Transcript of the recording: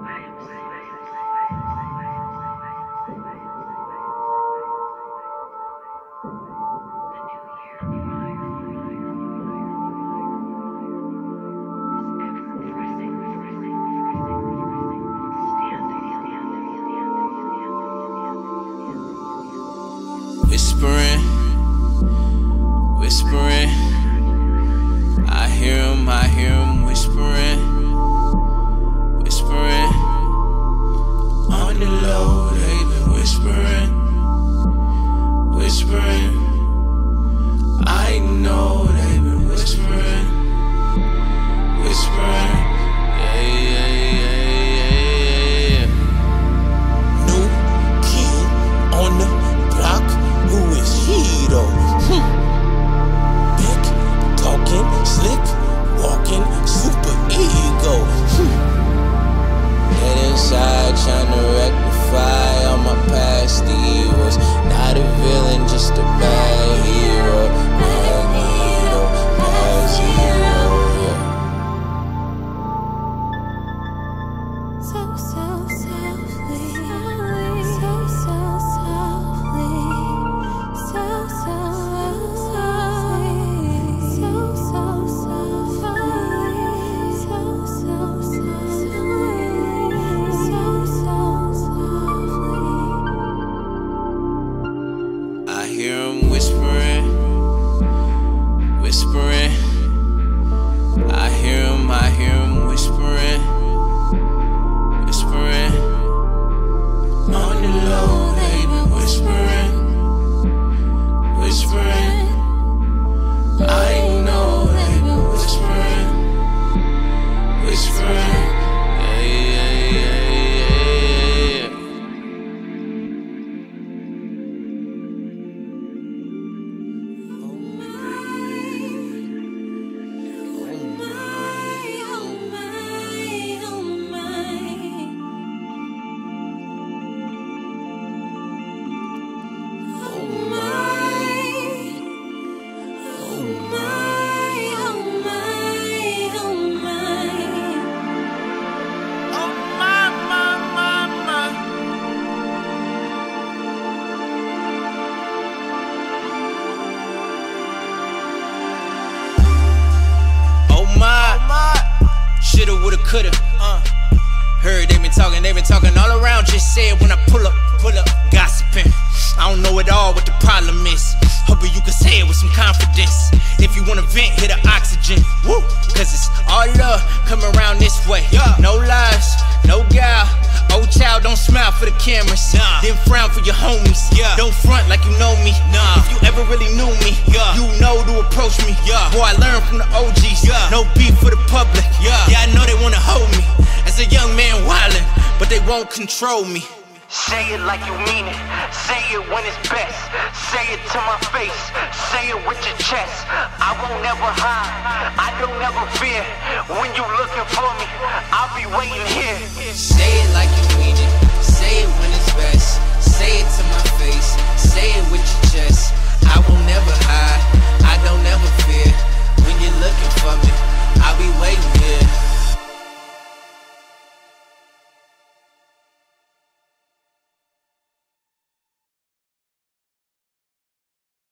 Whispering, whispering. I hear him whispering, whispering. On the low, they been whispering, whispering. I know they been whispering, whispering. Yeah, yeah, yeah, yeah. New kid on the block. Who is he though? Big talking, slick walking, super ego. Head inside trying to rectify all my past evils. Not a villain, just a bad hero. Magneto, bad zero, yeah. So softly, so softly, so I hear him whispering, whispering. I hear him whispering, whispering. On the low, they been whispering, whispering. I know they been whispering, whispering. Yeah, yeah, yeah, yeah, yeah. Shoulda, woulda, coulda. Heard they been talking all around. Just said when I pull up, gossiping. I don't know at all what the problem is. Hoping you can say it with some confidence. If you wanna vent, hit the oxygen. Woo! Cause it's all love coming around this way. No lies, no guile. Old child, don't smile for the cameras. Then frown for your homies. Don't front like you know me. If you ever really knew me, you know to approach me. Boy, I learned from the OGs. No beef for the public. I know they wanna hold me as a young man wildin', but they won't control me. Say it like you mean it. Say it when it's best. Say it to my face. Say it with your chest. I won't ever hide. I don't ever fear. When you looking for me, I'll be waiting here. Say it like you mean it. Say it when it's best. Say it to my face. Say it with your chest. I will never